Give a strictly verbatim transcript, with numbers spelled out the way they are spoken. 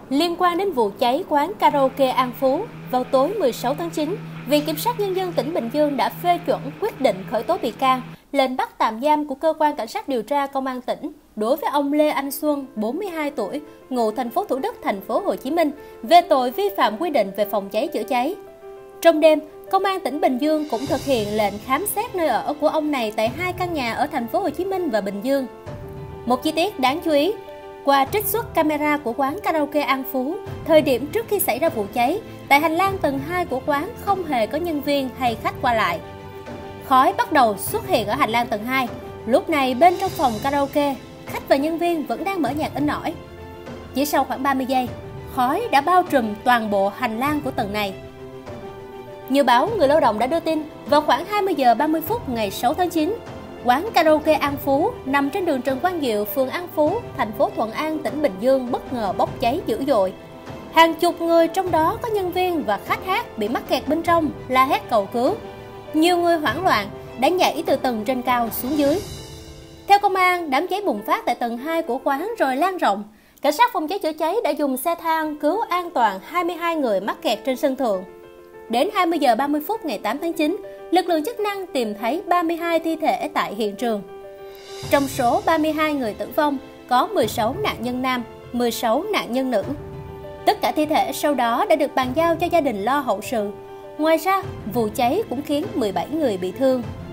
Liên quan đến vụ cháy quán karaoke An Phú, vào tối mười sáu tháng chín, Viện Kiểm sát Nhân dân tỉnh Bình Dương đã phê chuẩn quyết định khởi tố bị can, lệnh bắt tạm giam của Cơ quan Cảnh sát điều tra Công an tỉnh đối với ông Lê Anh Xuân, bốn mươi hai tuổi, ngụ thành phố Thủ Đức, thành phố Hồ Chí Minh, về tội vi phạm quy định về phòng cháy chữa cháy. Trong đêm, Công an tỉnh Bình Dương cũng thực hiện lệnh khám xét nơi ở của ông này tại hai căn nhà ở thành phố Hồ Chí Minh và Bình Dương. Một chi tiết đáng chú ý, qua trích xuất camera của quán karaoke An Phú, thời điểm trước khi xảy ra vụ cháy, tại hành lang tầng hai của quán không hề có nhân viên hay khách qua lại. Khói bắt đầu xuất hiện ở hành lang tầng hai. Lúc này bên trong phòng karaoke, khách và nhân viên vẫn đang mở nhạc in ỏi. Chỉ sau khoảng ba mươi giây, khói đã bao trùm toàn bộ hành lang của tầng này. Như báo Người Lao động đã đưa tin, vào khoảng hai mươi giờ ba mươi phút ngày sáu tháng chín, quán karaoke An Phú nằm trên đường Trần Quang Diệu, phường An Phú, thành phố Thuận An, tỉnh Bình Dương bất ngờ bốc cháy dữ dội. Hàng chục người, trong đó có nhân viên và khách hát, bị mắc kẹt bên trong, la hét cầu cứu. Nhiều người hoảng loạn đã nhảy từ tầng trên cao xuống dưới. Theo công an, đám cháy bùng phát tại tầng hai của quán rồi lan rộng. Cảnh sát phòng cháy chữa cháy đã dùng xe thang cứu an toàn hai mươi hai người mắc kẹt trên sân thượng. Đến hai mươi giờ ba mươi phút ngày tám tháng chín, lực lượng chức năng tìm thấy ba mươi hai thi thể tại hiện trường. Trong số ba mươi hai người tử vong, có mười sáu nạn nhân nam, mười sáu nạn nhân nữ. Tất cả thi thể sau đó đã được bàn giao cho gia đình lo hậu sự. Ngoài ra, vụ cháy cũng khiến mười bảy người bị thương.